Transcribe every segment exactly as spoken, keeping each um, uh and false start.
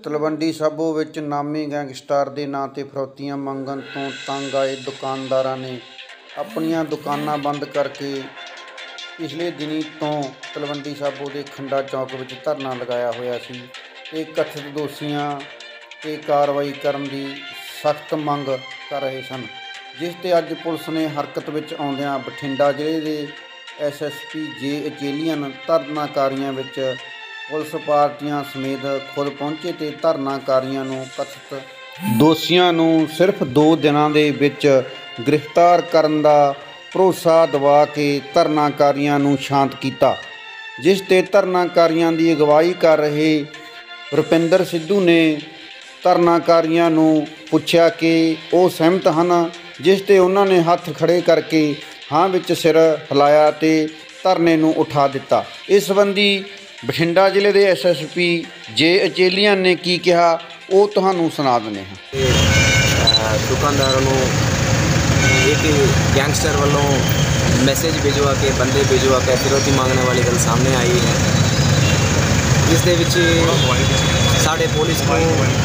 तलवंडी साबो विच नामी गैंगस्टर के नां ते फिरौतियां मंगण तो तंग आए दुकानदारां ने अपनियां दुकानां बंद करके पिछले दिनी तो तलवंडी साबो के खंडा चौक विच धरना लगाया होया सी ते कथित दोषियां ते कार्रवाई करन दी सख्त मंग कर रहे सन, जिस ते अज पुलिस ने हरकत विच आउंदियां बठिंडा जिले के एस एस पी जे अचेलियन धरनाकारियों विच पुलिस पार्टियां समेत खुद पहुंचे ते धरनाकारियों नूं कथित दोषियों नूं सिर्फ दो दिनां दे विच गिरफ्तार करन दा भरोसा दवा के धरनाकारियों नूं शांत कीता, जिस ते धरनाकारियों की अगवाई कर रहे रुपिंदर सिद्धू ने धरनाकारियों नूं पुछया कि वो सहमत हन, जिस ते उन्होंने हत्थ खड़े करके हाँ विच सिर हिलाया ते धरने नूं उठा दिता। इस संबंधी बठिंडा जिले के एस एस पी जे अचेलियन ने की कहा वो तुहानूं सुना देने हैं। दुकानदारों को एक गैंगस्टर वालों मैसेज भिजवा के बंदे भिजवा के फिरौती मांगने वाली गल सामने आई है, जिस साढ़े पुलिस को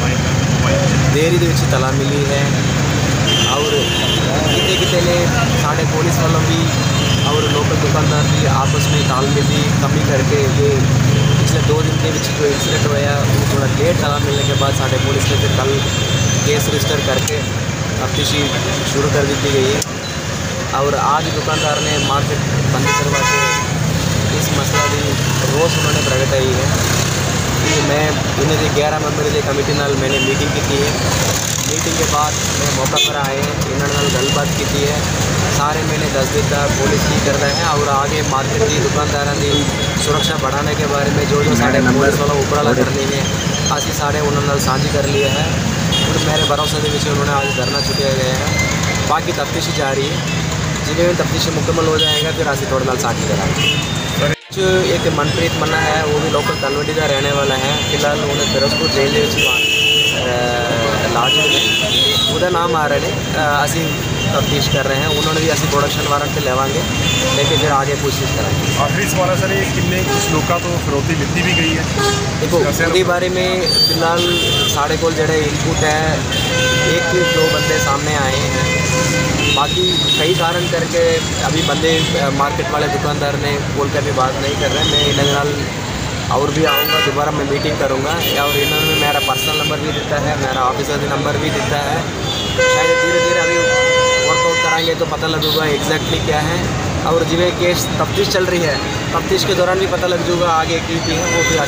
देरी दे विच तला मिली है और किते किते ने साढ़े पुलिस वालों भी और लोकल दुकानदार भी आपस में तालमेल की कमी करके ये पिछले दो दिन के विच जो इंसिडेंट होया वो थोड़ा लेट तला मिलने के बाद साढ़े पुलिस ने फिर कल केस रजिस्टर करके तफ्तीशी शुरू कर दी गई है और आज दुकानदार ने मार्केट बंद करवा के इस मसला की रोस उन्होंने प्रगटाई है कि मैं इन्हें ग्यारह मेंबर की कमेटी नाल मैंने मीटिंग की है। मीटिंग के बाद मैं मौका पर आए हैं, इन्होंने गलबात की है, सारे मैंने दस दिता पुलिस की कर रहे हैं और आगे मार्केट की दुकानदारों की सुरक्षा बढ़ाने के बारे में जो जो साढ़े पुलिस वालों उपराला करनी है असी सारे उन्होंने साझी कर लिए है और मेरे भरोसे के विषय उन्होंने आज धरना चुके गए हैं। बाकी तफ्तीशी जारी है, जिन्हें भी तफ्तीशी मुकम्मल हो जाएगा फिर असी थोड़े नाल साझी करांगे। जो एक मनप्रीत मन्ना है वो भी लोकल तलवंडी का रहने वाला है, फिलहाल उन्हें फिरोजपुर जेल इलाज वह नाम आ रहे हैं, असी तफ्तीश कर रहे हैं, उन्होंने भी असी प्रोडक्शन वारंट लेवांगे लेकिन फिर आगे कोशिश करेंगे। आखिरी सवाल है सर, ये किन्ने कुछ लोगों तो फिरौती लीती भी गई है? देखो उसके बारे में फिलहाल साढ़े को जोड़े इनपुट है, एक दो बंदे सामने आए हैं, बाकी कई कारण करके अभी बंदे मार्केट वाले दुकानदार ने बोल कर भी बात नहीं कर रहे हैं। मैं इन्हें और भी आऊँगा, दोबारा मैं मीटिंग करूँगा और इन्होंने मेरा पर्सनल नंबर भी देता है, मेरा ऑफिसर का नंबर भी देता है, शायद धीरे धीरे अभी वर्कआउट कराएंगे तो पता लगेगा एग्जैक्टली क्या है और जिवें केस तफ्तीश चल रही है तफ्तीश के दौरान भी पता लग जाएगा आगे की थी वो फिर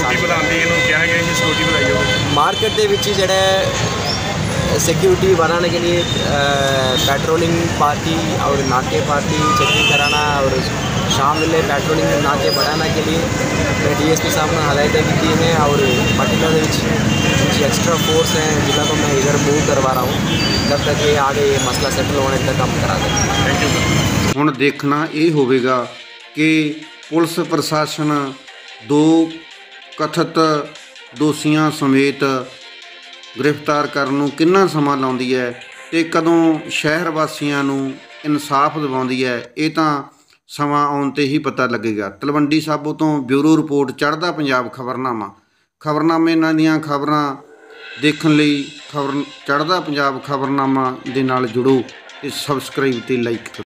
मार्केट के विच जड़े सिक्योरिटी बनाने के लिए पेट्रोलिंग पार्टी और नाके पार्टी चेकिंग कराना और शाम वेले पेट्रोलिंग नाके बढ़ाने के लिए मैं डी एस पी साहब ने हदायतें की हैं और बठिंडा के एक्स्ट्रा फोर्स हैं जिन्हें को मैं इधर मूव करवा रहा हूँ जब तक ये आगे ये मसला सेटल होने तक हम करा देंगे। Thank you. हुण देखना ये होगा कि पुलिस प्रशासन दो कथित दोषियों समेत गिरफ्तार करन नूं किन्ना समा लाउंदी है ते कदों शहर वासियां नूं इंसाफ दिवाउंदी है, ये तां समा आउण ते ही पता लगेगा। तलवंडी साबो तो ब्यूरो रिपोर्ट चढ़दा पंजाब खबरनामा। खबरनामे इन्हां दीयां खबरां देखण लई खबर चढ़दा पंजाब खबरनामा दे नाल जुड़ो ते सबसक्राइब ते लाइक करो।